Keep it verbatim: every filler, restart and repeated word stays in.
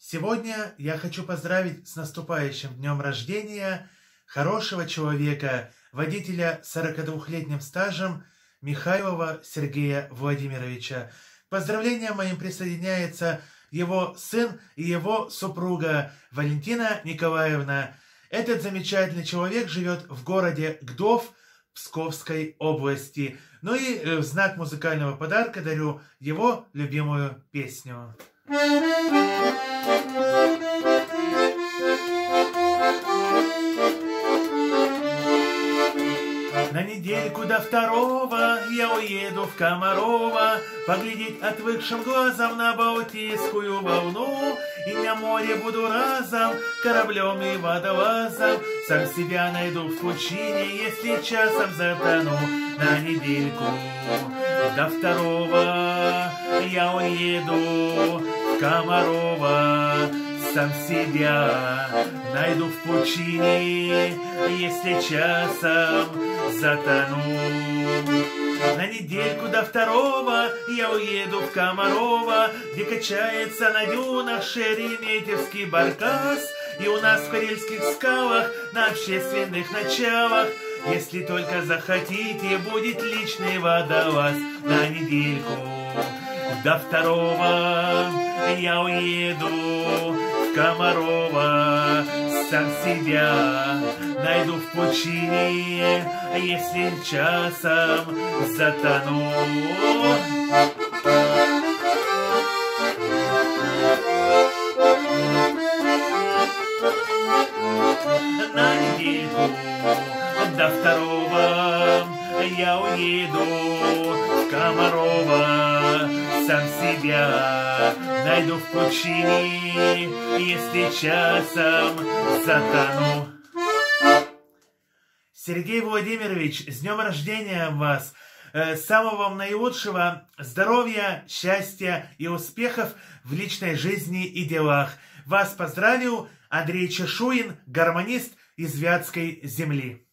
Сегодня я хочу поздравить с наступающим днем рождения хорошего человека, водителя с сорокадвухлетним стажем Михайлова Сергея Владимировича. К поздравлениям моим присоединяется его сын и его супруга Валентина Николаевна. Этот замечательный человек живет в городе Гдов Псковской области. Ну и в знак музыкального подарка дарю его любимую песню. На недельку до второго я уеду в Комарова, поглядеть отвыкшим глазом на Балтийскую волну. И на море буду разом, кораблем и водолазом, сам себя найду в пучине, если часом затону. На недельку до второго я уеду в Комарова, сам себя найду в пучине, если часом затону. На недельку до второго я уеду в Комарова, где качается на дюнах шереметьевский баркас. И у нас в Карельских скалах на общественных началах, если только захотите, будет личный водолаз. На недельку до второго я уеду в Комарова, сам себя найду в пучине, если часом затону. На недельку до второго я уеду в Комарова, сам себя найду в пучине, если часом затону. Сергей Владимирович, с днем рождения вас! Самого вам наилучшего здоровья, счастья и успехов в личной жизни и делах. Вас поздравил Андрей Чешуин, гармонист из Вятской земли.